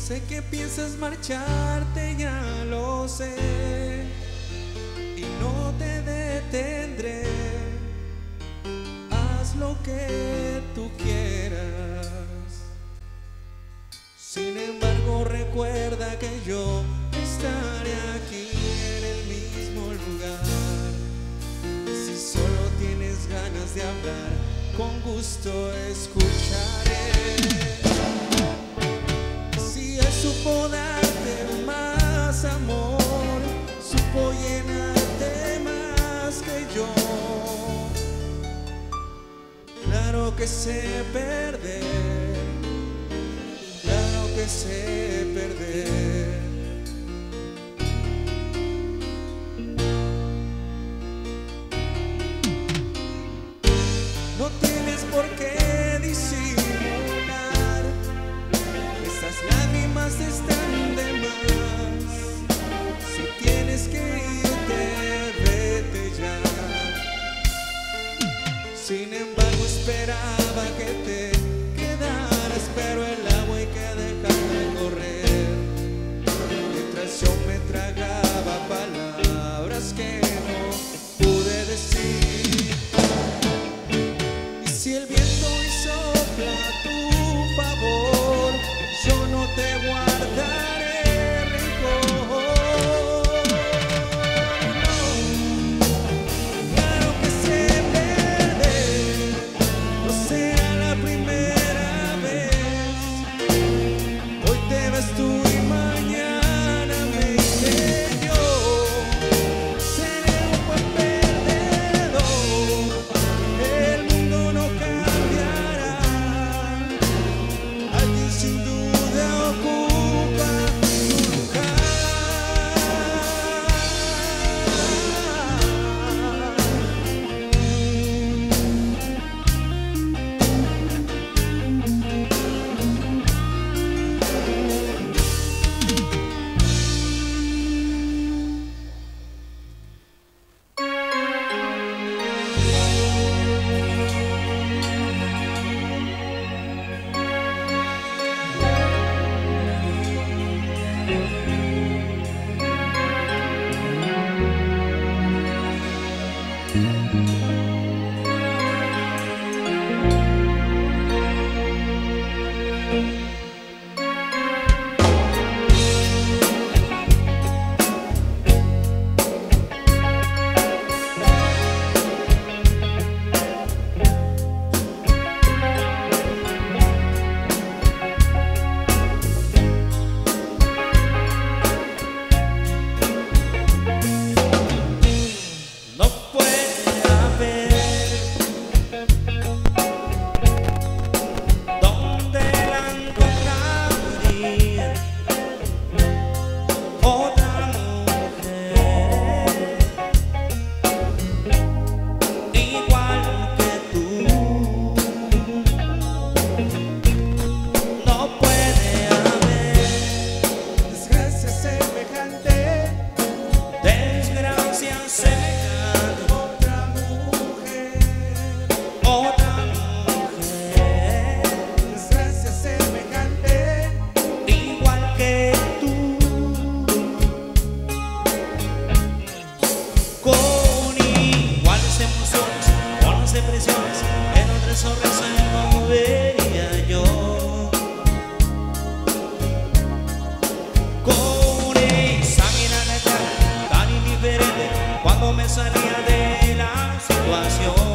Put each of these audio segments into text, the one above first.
Sé que piensas marcharte, ya lo sé, y no te detendré. Haz lo que tú quieras. Sin embargo, recuerda que yo estaré aquí en el mismo lugar. Si solo tienes ganas de hablar, con gusto escucharé. Si él supo darte más amor, supo llenarte más que yo. Claro que sé perder, claro que sé perder. No tienes por qué disimular, esas lágrimas están de más. Si tienes que irte, vete ya. Sin embargo, esperaba que te quedaras, pero el agua hay que dejarla correr. Mientras yo me tragaba palabras que no pude decir. Y si el viento hoy sopla a tu favor, yo no te guardaré rencor. Claro que sé perder, no será la primera vez. Hoy te vas tú y mañana me iré yo. Seré un buen perdedor, el mundo no cambiará. Alguien sin duda ocupa tu lugar. No puede haber donde la encontraría otra mujer igual que tú. No puede haber desgracia semejante, desgracia semejante. Otra mujer, desgracia semejante, igual que tú, con iguales emociones, iguales impresiones, en otra sonrisa no vería yo, con esa mirada tan indiferente cuando me salía de la situación.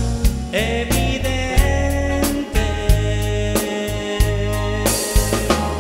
Evidente.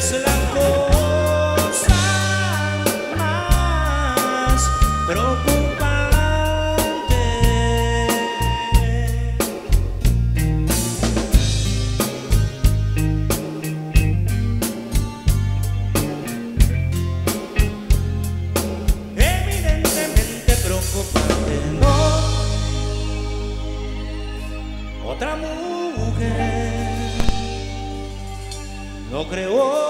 es la cosa más preocupante. Evidentemente preocupante, no. Otra mujer lo creó.